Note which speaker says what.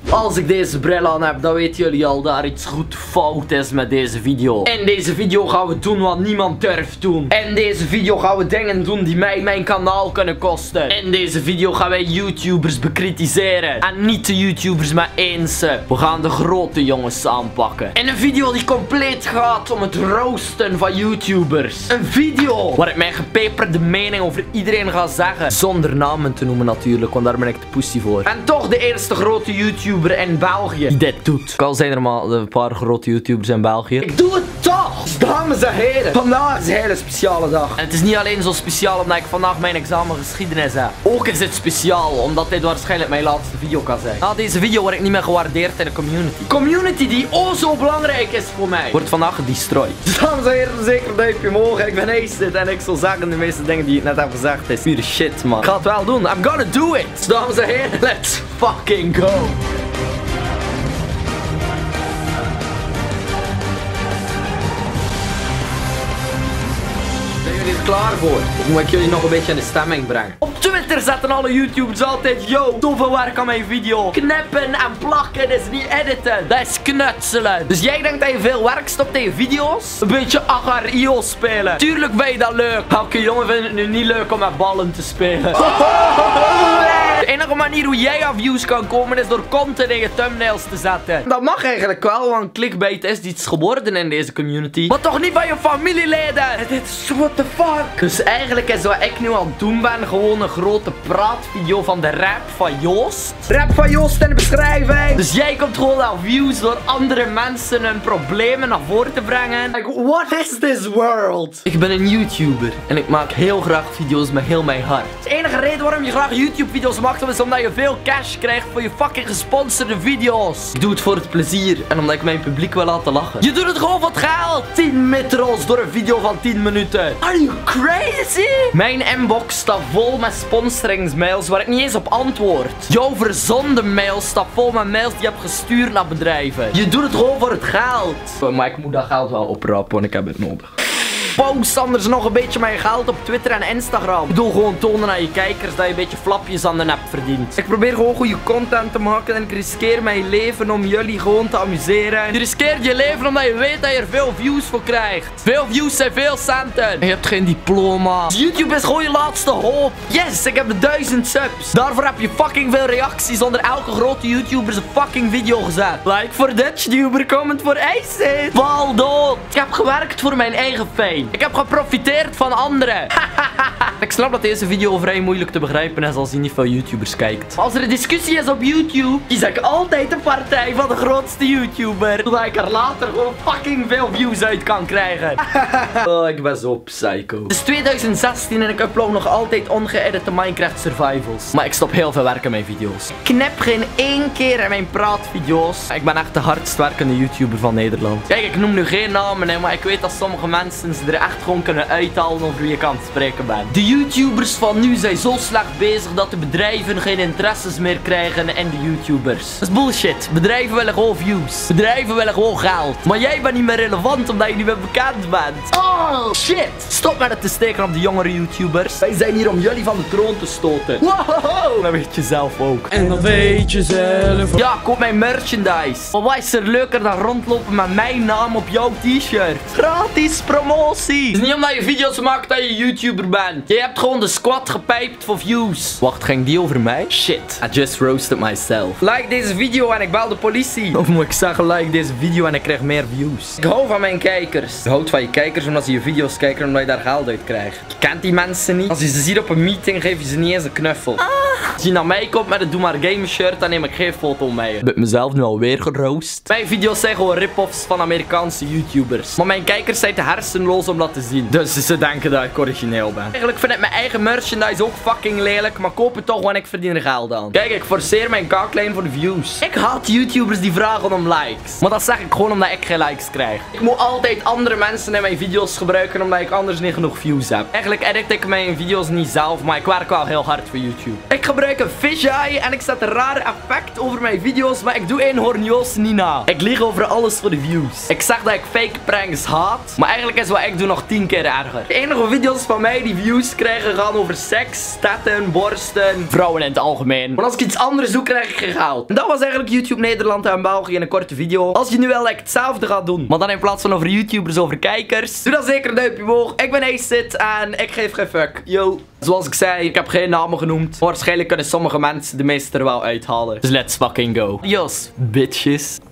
Speaker 1: Als ik deze bril aan heb, dan weten jullie al dat er iets goed fout is met deze video. In deze video gaan we doen wat niemand durft doen. In deze video gaan we dingen doen die mij mijn kanaal kunnen kosten. In deze video gaan wij YouTubers bekritiseren. En niet de YouTubers maar eens. We gaan de grote jongens aanpakken. In een video die compleet gaat om het roosten van YouTubers. Een video waar ik mijn gepeperde mening over iedereen ga zeggen. Zonder namen te noemen natuurlijk, want daar ben ik de pussy voor. En toch de eerste grote YouTuber in België die dit doet. Al zijn er maar een paar grote YouTubers in België. Ik doe het toch! Dus dames en heren, vandaag is een hele speciale dag. En het is niet alleen zo speciaal omdat ik vandaag mijn examen geschiedenis heb. Ook is het speciaal omdat dit waarschijnlijk mijn laatste video kan zijn. Na deze video word ik niet meer gewaardeerd in de community. Community die zo belangrijk is voor mij. Wordt vandaag gedestroyed. Dus dames en heren, zeker een duimpje omhoog. Ik ben Acid en ik zal zeggen de meeste dingen die ik net heb gezegd is pure shit, man. Ik ga het wel doen. I'm gonna do it. Dus dames en heren, let's fucking go. Zijn jullie er klaar voor? Of moet ik jullie nog een beetje in de stemming brengen? Op Twitter zetten alle YouTubers altijd: yo, zoveel werk aan mijn video. Knippen en plakken is niet editen. Dat is knutselen. Dus jij denkt dat je veel werk stopt in je video's? Een beetje Agar.io spelen. Tuurlijk vind je dat leuk. Elke jongen vindt het nu niet leuk om met ballen te spelen. De enige manier hoe jij aan views kan komen is door content in je thumbnails te zetten. Dat mag eigenlijk wel, want clickbait is iets geworden in deze community. Maar toch niet van je familieleden. Dit is what the fuck. Dus eigenlijk is wat ik nu aan het doen ben gewoon een grote praatvideo van de rap van Joost. Rap van Joost in de beschrijving. Dus jij komt gewoon aan views door andere mensen hun problemen naar voren te brengen. Like, what is this world? Ik ben een YouTuber en ik maak heel graag video's met heel mijn hart. De enige reden waarom je graag YouTube video's maakt is omdat je veel cash krijgt voor je fucking gesponsorde video's. Ik doe het voor het plezier en omdat ik mijn publiek wil laten lachen. Je doet het gewoon voor het geld. 10 midrolls door een video van 10 minuten. Are you crazy? Mijn inbox staat vol met sponsoringsmails waar ik niet eens op antwoord. Jouw verzonden mail staat vol met mails die je hebt gestuurd naar bedrijven. Je doet het gewoon voor het geld. Maar ik moet dat geld wel oprapen, want ik heb het nodig. Post anders nog een beetje mijn geld op Twitter en Instagram. Ik bedoel gewoon tonen aan je kijkers dat je een beetje flapjes aan de nep verdient. Ik probeer gewoon goede content te maken en ik riskeer mijn leven om jullie gewoon te amuseren. Je riskeert je leven omdat je weet dat je er veel views voor krijgt. Veel views zijn veel centen. En je hebt geen diploma. Dus YouTube is gewoon je laatste hoop. Yes, ik heb de 1000 subs. Daarvoor heb je fucking veel reacties onder elke grote YouTuber zijn fucking video gezet. Like voor Dutch YouTuber, comment voor Acid. Bal dood. Ik heb gewerkt voor mijn eigen fame. Ik heb geprofiteerd van anderen. Ik snap dat deze video vrij moeilijk te begrijpen is als je niet veel YouTubers kijkt. Als er een discussie is op YouTube, kies ik altijd de partij van de grootste YouTuber. Zodat ik er later gewoon fucking veel views uit kan krijgen. Oh, ik ben zo psycho. Het is 2016 en ik upload nog altijd ongeëdite Minecraft survivals. Maar ik stop heel veel werk in mijn video's. Ik knip geen één keer in mijn praatvideo's. Ik ben echt de hardst werkende YouTuber van Nederland. Kijk, ik noem nu geen namen, hè, maar ik weet dat sommige mensen er echt gewoon kunnen uithalen over wie je kan spreken bent. De YouTubers van nu zijn zo slecht bezig dat de bedrijven geen interesses meer krijgen in de YouTubers. Dat is bullshit. Bedrijven willen gewoon views. Bedrijven willen gewoon geld. Maar jij bent niet meer relevant omdat je niet meer bekend bent. Oh, shit. Stop met het te steken op de jongere YouTubers. Wij zijn hier om jullie van de troon te stoten. Wow, dat weet je zelf ook. En dat weet je zelf. Ja, koop mijn merchandise. Maar wat is er leuker dan rondlopen met mijn naam op jouw t-shirt? Gratis promotie. Het is niet omdat je video's maakt dat je YouTuber bent. Je hebt gewoon de squad gepijpt voor views. Wacht, ging die over mij? Shit. I just roasted myself. Like deze video en ik bel de politie. Of moet ik zeggen, like deze video en ik krijg meer views. Ik hou van mijn kijkers. Je houdt van je kijkers omdat ze je video's kijken omdat je daar geld uit krijgt. Je kent die mensen niet. Als je ze ziet op een meeting, geef je ze niet eens een knuffel. Als je naar mij komt met een Doe Maar Game shirt, dan neem ik geen foto mee. Ik heb mezelf nu alweer geroost. Mijn video's zijn gewoon rip-offs van Amerikaanse YouTubers. Maar mijn kijkers zijn te hersenloos om dat te zien. Dus ze denken dat ik origineel ben. Eigenlijk vind ik mijn eigen merchandise ook fucking lelijk. Maar koop het toch, want ik verdien er geld aan. Kijk, ik forceer mijn kaaklijn voor de views. Ik haat YouTubers die vragen om likes. Maar dat zeg ik gewoon omdat ik geen likes krijg. Ik moet altijd andere mensen in mijn video's gebruiken omdat ik anders niet genoeg views heb. Eigenlijk edit ik mijn video's niet zelf, maar ik werk wel heel hard voor YouTube. Ik gebruik een fisheye en ik zet een raar effect over mijn video's, maar ik doe eenhoornjoos niet na. Ik lieg over alles voor de views. Ik zeg dat ik fake pranks haat, maar eigenlijk is wat ik doe nog 10 keer erger. De enige video's van mij die views krijgen gaan over seks, tetten, borsten, vrouwen in het algemeen. Want als ik iets anders doe, krijg ik geen geld. En dat was eigenlijk YouTube Nederland en België in een korte video. Als je nu wel hetzelfde gaat doen, maar dan in plaats van over YouTubers, over kijkers, doe dan zeker een duimpje omhoog. Ik ben Acid en ik geef geen fuck. Yo. Zoals ik zei, ik heb geen namen genoemd. Maar waarschijnlijk kunnen sommige mensen de meeste er wel uithalen. Dus let's fucking go. Adios, bitches.